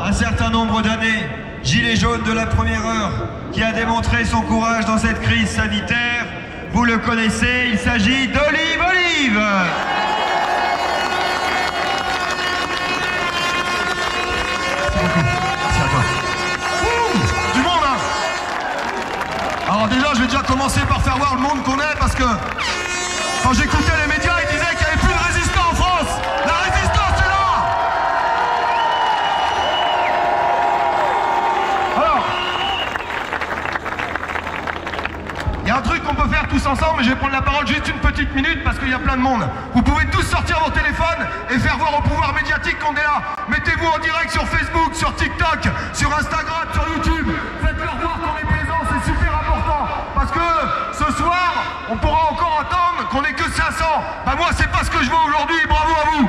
un certain nombre d'années, gilet jaune de la première heure, qui a démontré son courage dans cette crise sanitaire. Vous le connaissez, il s'agit d'Olive Olive. Merci à toi. Du monde, hein. Alors déjà, je vais déjà commencer par faire voir le monde qu'on est, parce que quand j'écoutais les médias, ils disaient qu'il n'y avait plus de résistants en France. La résistance est là. Alors, il y a un truc qu'on peut faire tous ensemble, mais je vais prendre la parole juste une petite minute parce qu'il y a plein de monde. Vous pouvez tous sortir vos téléphones et faire voir au pouvoir médiatique qu'on est là. Mettez-vous en direct sur Facebook, sur TikTok, sur Instagram, sur YouTube. Faites-leur voir qu'on est présent, c'est super important. Parce que ce soir, on pourra encore attendre qu'on n'est que 500. Bah moi, c'est pas ce que je veux aujourd'hui, bravo à vous.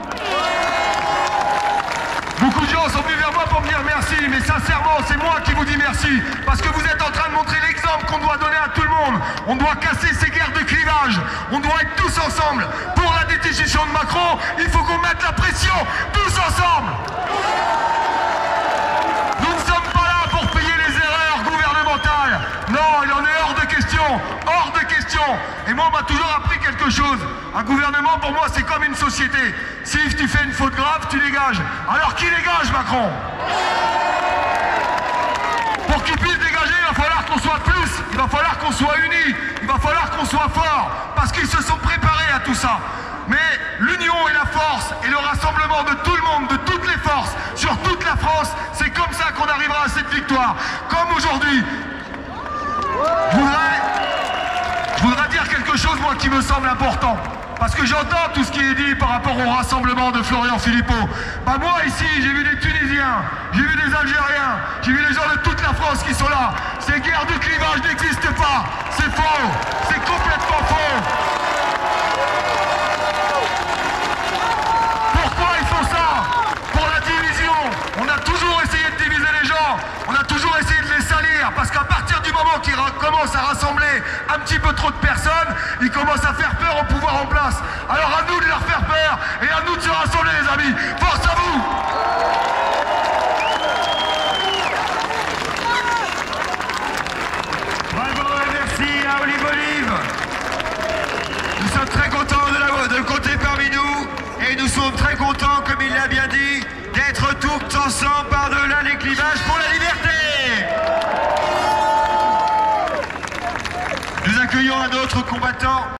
Beaucoup de gens sont venus vers moi pour me dire merci, mais sincèrement, c'est moi qui vous dis merci. Parce que vous êtes en train de montrer l'exemple qu'on doit donner à tout le monde. On doit casser ces guerres de clivage. On doit être tous ensemble. Pour la décision de Macron, il faut qu'on mette la pression tous ensemble. Nous ne sommes pas là pour payer les erreurs gouvernementales. Non, il en est hors de question. Hors de question. Et moi, on m'a toujours appris quelque chose. Un gouvernement, pour moi, c'est comme une société. Si tu fais une faute grave, tu dégages. Alors qui dégage, Macron? Pour qu'il puisse dégager, il va falloir qu'on soit plus. Il va falloir qu'on soit unis. Il va falloir qu'on soit forts. Parce qu'ils se sont préparés à tout ça. Mais l'union et la force et le rassemblement de tout le monde, de toutes les forces, sur toute la France, c'est comme ça qu'on arrivera à cette victoire. Comme aujourd'hui. Je voudrais dire quelque chose, moi, qui me semble important. Parce que j'entends tout ce qui est dit par rapport au rassemblement de Florian Philippot. Bah moi, ici, j'ai vu des Tunisiens, j'ai vu des Algériens, j'ai vu des gens de toute la France qui sont là. Ces guerres de clivage n'existent pas. C'est faux. C'est complètement faux. Pourquoi ils font ça? Pour la division. On a toujours essayé de diviser les gens. On a toujours essayé de les salir. Parce qu'à partir du moment qu'ils commencent à rassembler un petit peu trop de personnes, ils commencent à faire peur au pouvoir en place. Alors à nous de leur faire peur.